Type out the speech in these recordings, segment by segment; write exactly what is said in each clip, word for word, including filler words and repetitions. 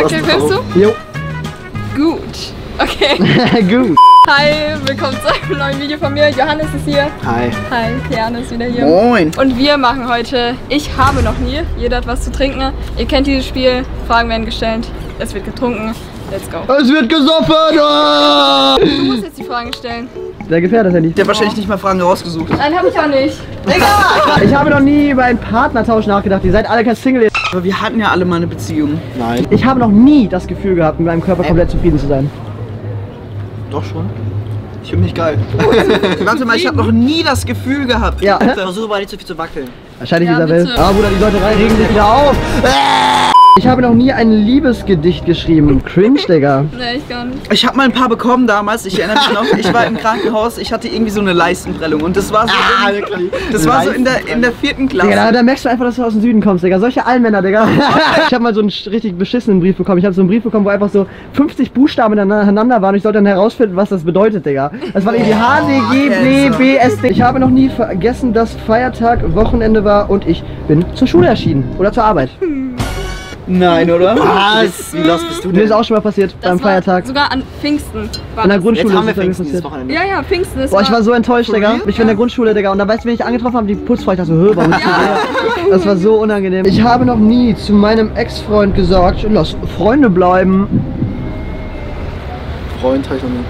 Okay, filmst du? Jo. Gut. Okay. Gut. Hi, willkommen zu einem neuen Video von mir. Johannes ist hier. Hi. Hi, Kiana ist wieder hier. Moin. Und wir machen heute Ich habe noch nie. Jeder hat was zu trinken. Ihr kennt dieses Spiel. Fragen werden gestellt. Es wird getrunken. Let's go. Es wird gesoffen! Oh! Du musst jetzt die Fragen stellen. Der gefährdet das ja nicht. Der hat wahrscheinlich nicht mal Fragen rausgesucht. Nein, habe ich auch nicht. Egal! Ich habe noch nie über einen Partnertausch nachgedacht. Ihr seid alle kein Single. Aber wir hatten ja alle mal eine Beziehung. Nein. Ich habe noch nie das Gefühl gehabt, mit meinem Körper komplett zufrieden zu sein. Doch schon. Ich finde mich geil. Warte mal, ich habe noch nie das Gefühl gehabt. Ja. Versuche mal nicht so viel zu wackeln. Wahrscheinlich Ja, Isabel. bitte. Ah, Bruder, die Leute rein, regen sich wieder auf. Ich habe noch nie ein Liebesgedicht geschrieben. Cringe, Digga. Nee, ich gar nicht. Ich habe mal ein paar bekommen damals, ich erinnere mich noch. Ich war im Krankenhaus, ich hatte irgendwie so eine Leistenprellung und das war so, Ah, in, wirklich? das war so in der, in der vierten Digga, da, Klasse. da merkst du einfach, dass du aus dem Süden kommst, Digga. Solche Allmänner, Digga. Ich habe mal so einen richtig beschissenen Brief bekommen. Ich habe so einen Brief bekommen, wo einfach so fünfzig Buchstaben ineinander waren und ich sollte dann herausfinden, was das bedeutet, Digga. Das war irgendwie H, D, G, B, B, S, D. Ich habe noch nie vergessen, dass Feiertag, Wochenende war und ich bin zur Schule erschienen. Oder zur Arbeit. Nein, oder? Was? Wie lost bist du Mir denn? ist auch schon mal passiert, Das beim war Feiertag. sogar an Pfingsten. War In der das. Grundschule Jetzt haben wir ist das Pfingsten dieses passiert. Wochenende. Ja, ja, Pfingsten ist Boah, ich war so enttäuscht, For Digga. real? Ich bin in der Grundschule, Digga. Und da weißt du, wen ich angetroffen habe? Die Putzfrau. Ich dachte so, hö, warum ist die? Das war so unangenehm. Ich habe noch nie zu meinem Ex-Freund gesagt, lass Freunde bleiben. Freund habe ich noch nie.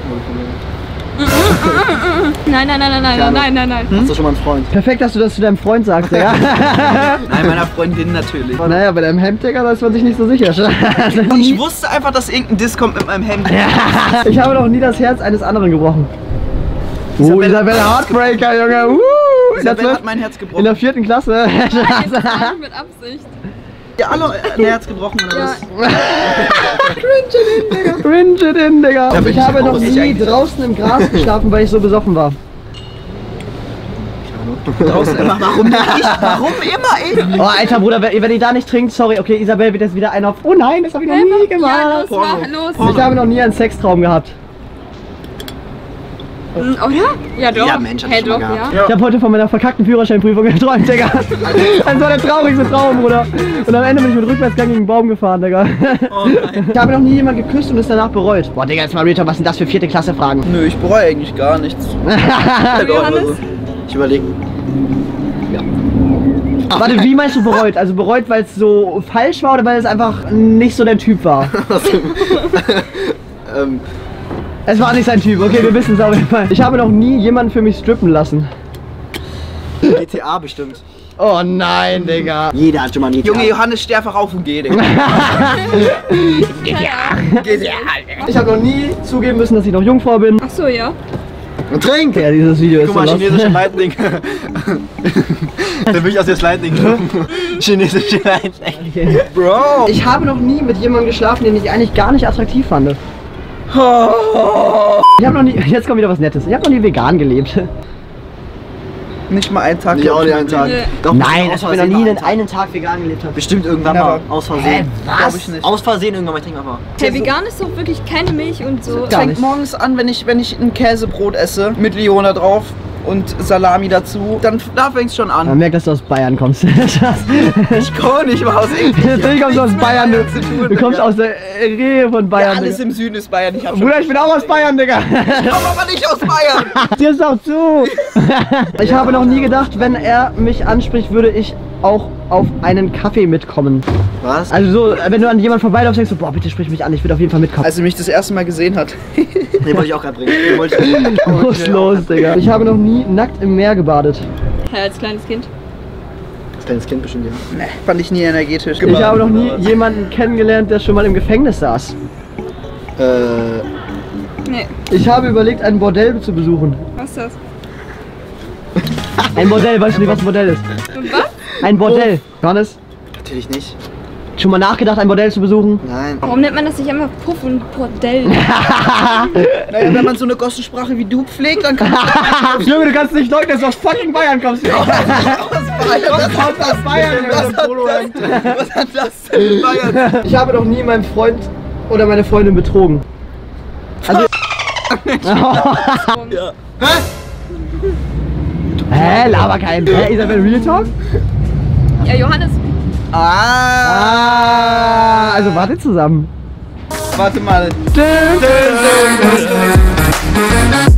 Nein, nein, nein, nein, nein, nein, nein, nein, nein. Hast du schon mal einen Freund? Perfekt, dass du das zu deinem Freund sagst, Digga. Nein, meiner Freundin natürlich. Naja, bei deinem Hemd, Digga, da ist man sich nicht so sicher. Ich wusste einfach, dass irgendein Diss kommt mit meinem Hemd. Ich habe noch nie das Herz eines anderen gebrochen. Oh, Isabelle- Isabelle Heartbreaker, Junge. Uh, in, der Isabelle zwölf- hat mein Herz in gebrochen. der vierten Klasse. Nein, das war nicht mit Absicht. Ja, alle ein Herz gebrochen oder Ja. was? Cringe it in, Digga. Da bin Ich ich habe noch raus. nie Ich eigentlich draußen im Gras geschlafen, weil ich so besoffen war. Draußen immer. Warum nicht ich? Warum immer ich? Oh, alter Bruder, wenn, wenn ihr da nicht trinkt, sorry, okay, Isabel wird jetzt wieder einen auf. Oh nein, das habe ich noch nie Ja, gemacht. los, mach, los. Ich habe noch nie einen Sextraum gehabt. Mm, Oder? Ja, doch. Ja, Mensch, hab ich hey, schon mal doch, gehabt. ja. Ich habe heute von meiner verkackten Führerscheinprüfung geträumt, Digga. Das war der traurigste Traum, Bruder. Und am Ende bin ich mit Rückwärtsgang gegen einen Baum gefahren, Digga. Oh nein. Ich habe noch nie jemanden geküsst und es danach bereut. Boah, Digga, jetzt mal Rita, was sind das für vierte Klasse Fragen? Nö, ich bereue eigentlich gar nichts. Johannes? Ich überlege. Warte, wie meinst du bereut? Also bereut, weil es so falsch war oder weil es einfach nicht so dein Typ war? ähm, Es war nicht sein Typ, okay, wir wissen es auf jeden Fall. Ich habe noch nie jemanden für mich strippen lassen. G T A bestimmt. Oh nein, Digga. Jeder hat schon mal ein G T A. Junge, Johannes, steh einfach auf und geh, Digga. Ich habe noch nie zugeben müssen, dass ich noch Jungfrau bin. Ach so, ja. Und trink! Ja, dieses Video ist Guck mal, so lost. chinesische Lightning. Da will ich aus jetzt Lightning. Chinesische Lightning. Bro. Ich habe noch nie mit jemandem geschlafen, den ich eigentlich gar nicht attraktiv fand. Ich habe noch nie, jetzt kommt wieder was Nettes. Ich habe noch nie vegan gelebt. Nicht mal einen Tag. Nee, auch nicht einen Tag. Nee. Doch, Nein, aus dass ich noch Versehen nie mal einen, einen Tag. einen Tag vegan gelebt habe. Bestimmt irgendwann Never. mal. Aus Versehen. Glaub ich nicht. Aus Versehen irgendwann mal. Ich trinke einfach. Hey, vegan ist doch wirklich keine Milch und so. Gar Fängt nicht. morgens an, wenn ich, wenn ich ein Käsebrot esse mit Leona drauf und Salami dazu, dann da fängt's schon Man an. merkt, dass du aus Bayern kommst. Ich komme nicht mal aus England. Natürlich kommst du aus Bayern. Bayern zu tun, Du, du kommst ja. aus der Nähe von Ja, Bayern. alles Digga. im Süden ist Bayern. Ich hab schon. Bruder, ich bin auch aus Bayern, Digga. Ich komme aber nicht aus Bayern. Dir ist auch zu. Ich habe noch nie gedacht, wenn er mich anspricht, würde ich auch auf einen Kaffee mitkommen. Was? Also so, wenn du an jemanden vorbeiläufst, denkst du, boah, bitte sprich mich an, ich würde auf jeden Fall mitkommen. Als er mich das erste Mal gesehen hat. Den wollte ich auch gerade bringen. Den wollte ich Was ist los, Digga? Ich habe noch nie nackt im Meer gebadet. Ja, als kleines Kind. Als kleines Kind bestimmt, ja. Nee, fand ich nie energetisch. Ich habe noch nie jemanden kennengelernt, der schon mal im Gefängnis saß. Äh, Nee, Ich habe überlegt, ein Bordell zu besuchen. was ist das? Ein Bordell, weißt du nicht, was ein Bordell ist? Und was? Ein Bordell. Johannes, natürlich nicht. schon mal nachgedacht, ein Bordell zu besuchen? Nein. Warum nennt man das nicht immer Puff und Bordell? Naja, wenn man so eine Gossensprache wie du pflegt, dann kann man Junge, du kannst nicht leugnen, dass du aus fucking Bayern kommst. aus Bayern. Was Was hat das, was hat das denn mit Bayern? Ich habe noch nie meinen Freund oder meine Freundin betrogen. Also. Ja. Hä? Laber kein. Hä, Isabel, Real Talk? Ja, Johannes. Ah. Ah, also wartet zusammen. Warte mal. Dün, dün, dün, dün, dün.